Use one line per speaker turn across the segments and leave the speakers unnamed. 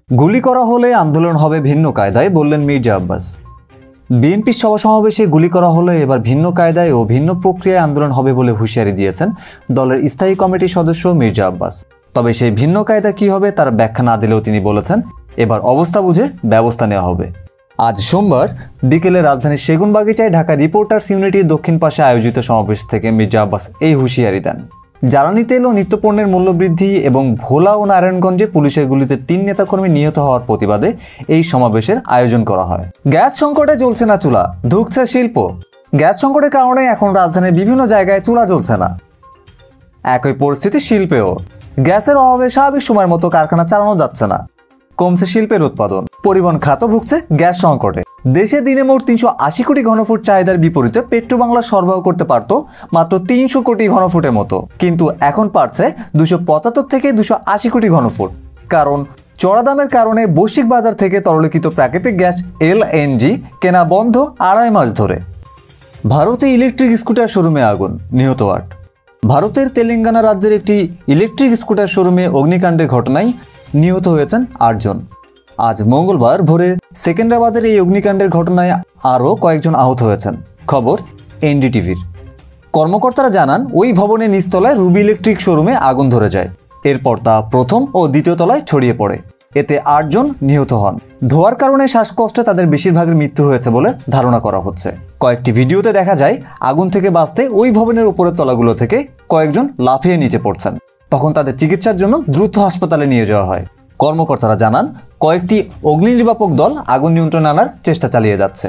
গুলি করা হলে আন্দোলন হবে ভিন্ন কায়দায় বললেন মির্জা আব্বাস। বিএনপির সভা সমাবেশে গুলি করা হলে এবার ভিন্ন কায়দায় ও ভিন্ন প্রক্রিয়ায় আন্দোলন হবে বলে হুঁশিয়ারি দিয়েছেন দলের স্থায়ী কমিটির সদস্য মির্জা আব্বাস। তবে সেই ভিন্ন কায়দা কী হবে তার ব্যাখ্যা না দিলেও তিনি বলেছেন, এবার অবস্থা বুঝে ব্যবস্থা নেওয়া হবে। আজ সোমবার বিকেলে রাজধানীর সেগুনবাগিচায় ঢাকা রিপোর্টার্স ইউনিটির দক্ষিণ পাশে আয়োজিত সমাবেশ থেকে মির্জা আব্বাস এই হুঁশিয়ারি দেন। জ্বালানি তেল ও নিত্যপণ্যের মূল্যবৃদ্ধি এবং ভোলা ও নারায়ণগঞ্জে পুলিশের গুলিতে 3 নেতাকর্মী নিহত হওয়ার প্রতিবাদে এই সমাবেশের আয়োজন করা হয়। গ্যাস সংকটে জ্বলছে না চুলা, ধুঁকছে শিল্প। গ্যাস সংকটের কারণে এখন রাজধানীর বিভিন্ন জায়গায় চুলা জ্বলছে না। একই পরিস্থিতি শিল্পেও। গ্যাসের অভাবে স্বাভাবিক সময়ের মতো কারখানা চালানো যাচ্ছে না, কমছে শিল্পের উৎপাদন। পরিবহন খাতও ভুগছে গ্যাস সংকটে। দেশে দিনে মোট 380 কোটি ঘনফুট চাহিদার বিপরীতে বাংলা সরবরাহ করতে পারত মাত্র 300 কোটি ঘনফুটের মতো, কিন্তু এখন পারছে 275 থেকে 280 কোটি ঘনফুট। কারণ চড়া দামের কারণে বৈশ্বিক বাজার থেকে তরলীকৃত প্রাকৃতিক গ্যাস এলএনজি কেনা বন্ধ 2.5 মাস ধরে। ভারতে ইলেকট্রিক স্কুটার শোরুমে আগুন, নিহত 8। ভারতের তেলেঙ্গানা রাজ্যের একটি ইলেকট্রিক স্কুটার শোরুমে অগ্নিকাণ্ডের ঘটনায় নিহত হয়েছেন 8 জন। আজ মঙ্গলবার ভোরে সেকেন্দ্রাবাদের এই অগ্নিকাণ্ডের ঘটনায় আরও কয়েকজন আহত হয়েছেন। খবর এনডিটিভির। কর্মকর্তারা জানান, ওই ভবনের নিচতলায় রুবি ইলেকট্রিক শোরুমে আগুন ধরে যায়। এরপর তা প্রথম ও দ্বিতীয় তলায় ছড়িয়ে পড়ে। এতে 8 জন নিহত হন। ধোঁয়ার কারণে শ্বাসকষ্টে তাদের বেশিরভাগের মৃত্যু হয়েছে বলে ধারণা করা হচ্ছে। কয়েকটি ভিডিওতে দেখা যায় আগুন থেকে বাঁচতে ওই ভবনের উপরের তলাগুলো থেকে কয়েকজন লাফিয়ে নিচে পড়ছেন। তখন তাদের চিকিৎসার জন্য দ্রুত হাসপাতালে নিয়ে যাওয়া হয়। কর্মকর্তারা জানান, কয়েকটি অগ্নি নির্বাপক দল আগুন নিয়ন্ত্রণে আনার চেষ্টা চালিয়ে যাচ্ছে।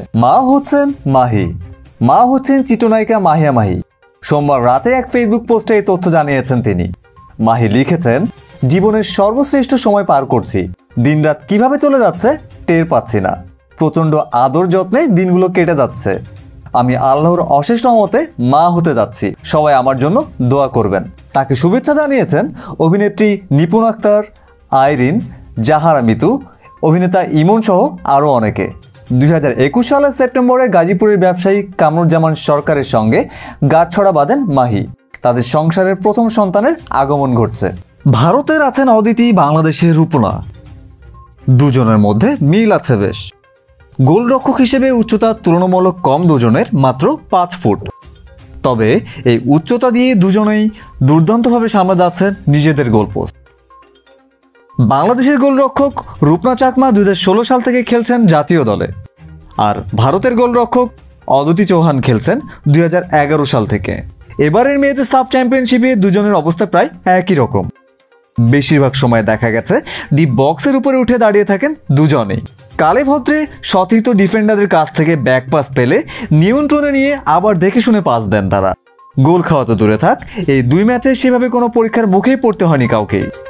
মা হচ্ছেন চিত্রনায়িকা মাহিয়া মাহি। সোমবার রাতে এক ফেসবুক পোস্টে এই তথ্য জানিয়েছেন তিনি। মাহি লিখেছেন, জীবনের সর্বশ্রেষ্ঠ সময় পার করছি। দিনরাত কিভাবে চলে যাচ্ছে টের পাচ্ছি না। প্রচণ্ড আদর যত্নে দিনগুলো কেটে যাচ্ছে। আমি আল্লাহর অশেষ রহমতে মা হতে যাচ্ছি। সবাই আমার জন্য দোয়া করবেন। তাকে শুভেচ্ছা জানিয়েছেন অভিনেত্রী নিপুণ আক্তার, আইরিন, জাহারা মিতু, অভিনেতা ইমন সহ আরও অনেকে। 2021 সালের সেপ্টেম্বরে গাজীপুরের ব্যবসায়ী কামরুজ্জামান সরকারের সঙ্গে গাঁটছড়া বাঁধেন মাহি। তাদের সংসারের প্রথম সন্তানের আগমন ঘটছে। ভারতের আছেন অদিতি, বাংলাদেশের রূপনা। দুজনের মধ্যে মিল আছে বেশ। গোলরক্ষক হিসেবে উচ্চতা তুলনামূলক কম দুজনের, মাত্র 5 ফুট। তবে এই উচ্চতা দিয়ে দুজনেই দুর্দান্তভাবে সামলে যাচ্ছেন নিজেদের গোলপোস্ট। বাংলাদেশের গোলরক্ষক রূপনা চাকমা 2016 সাল থেকে খেলছেন জাতীয় দলে, আর ভারতের গোলরক্ষক অদিতি চৌহান খেলছেন 2011 সাল থেকে। এবারের মেয়েদের সাব চ্যাম্পিয়নশিপে দুজনের অবস্থা প্রায় একই রকম। বেশিরভাগ সময় দেখা গেছে ডিপ বক্সের উপরে উঠে দাঁড়িয়ে থাকেন দুজনেই। কালে ভদ্রে সতীর্থ ডিফেন্ডারদের কাছ থেকে ব্যাক পাস পেলে নিয়ন্ত্রণে নিয়ে আবার দেখে শুনে পাস দেন তারা। গোল খাওয়া তো দূরে থাক, এই 2 ম্যাচে সেভাবে কোনো পরীক্ষার মুখেই পড়তে হয়নি কাউকেই।